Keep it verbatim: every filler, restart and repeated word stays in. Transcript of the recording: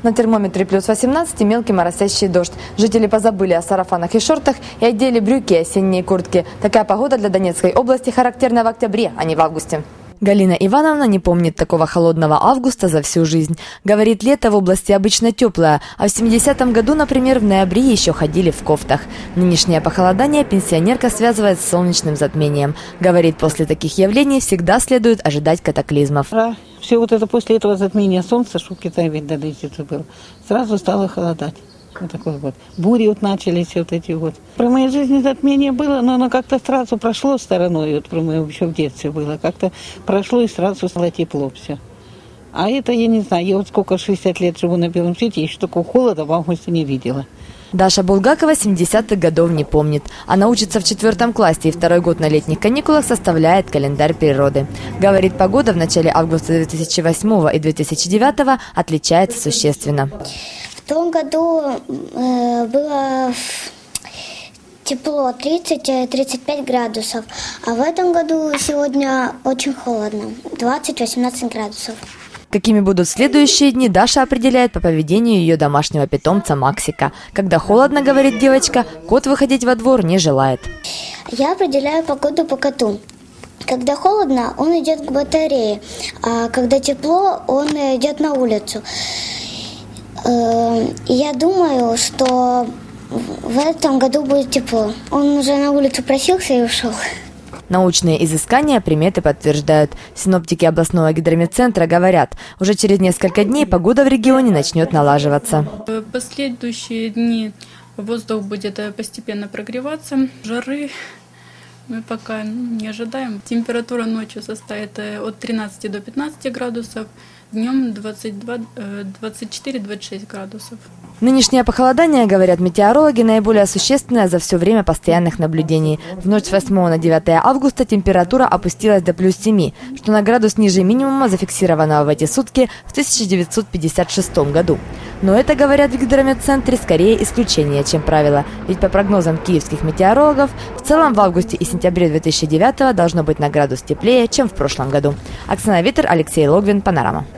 На термометре плюс восемнадцать и мелкий моросящий дождь. Жители позабыли о сарафанах и шортах и одели брюки и осенние куртки. Такая погода для Донецкой области характерна в октябре, а не в августе. Галина Ивановна не помнит такого холодного августа за всю жизнь. Говорит, лето в области обычно теплое, а в семидесятом году, например, в ноябре еще ходили в кофтах. Нынешнее похолодание пенсионерка связывает с солнечным затмением. Говорит, после таких явлений всегда следует ожидать катаклизмов. Все вот это после этого затмения солнца, что в Китае ведь до месяца было, сразу стало холодать. Вот такой вот. Бури вот начались вот эти вот. Про моей жизни затмение было, но оно как-то сразу прошло стороной. Вот про мое еще в детстве было. Как-то прошло и сразу стало тепло все. А это я не знаю. Я вот сколько, шестьдесят лет живу на белом свете, еще такого холода в августе не видела. Даша Булгакова семидесятых годов не помнит. Она учится в четвертом классе и второй год на летних каникулах составляет календарь природы. Говорит, погода в начале августа две тысячи восьмого и две тысячи девятого отличается существенно. В том году э, было тепло, тридцать-тридцать пять градусов, а в этом году сегодня очень холодно, двадцать-восемнадцать градусов. Какими будут следующие дни, Даша определяет по поведению ее домашнего питомца Максика. Когда холодно, говорит девочка, кот выходить во двор не желает. Я определяю погоду по коту. Когда холодно, он идет к батарее, а когда тепло, он идет на улицу. Я думаю, что в этом году будет тепло. Он уже на улицу просился и ушел. Научные изыскания приметы подтверждают. Синоптики областного гидрометцентра говорят, уже через несколько дней погода в регионе начнет налаживаться. В последующие дни воздух будет постепенно прогреваться. Жары мы пока не ожидаем. Температура ночью составит от тринадцати до пятнадцати градусов. Днем двадцать два, двадцать четыре — двадцать шесть градусов. Нынешнее похолодание, говорят метеорологи, наиболее существенное за все время постоянных наблюдений. В ночь с восьмого на девятое августа температура опустилась до плюс семи, что на градус ниже минимума, зафиксированного в эти сутки в тысяча девятьсот пятьдесят шестом году. Но это, говорят в гидрометцентре, скорее исключение, чем правило. Ведь по прогнозам киевских метеорологов, в целом в августе и сентябре две тысячи девятого должно быть на градус теплее, чем в прошлом году. Оксана Витер, Алексей Логвин, Панорама.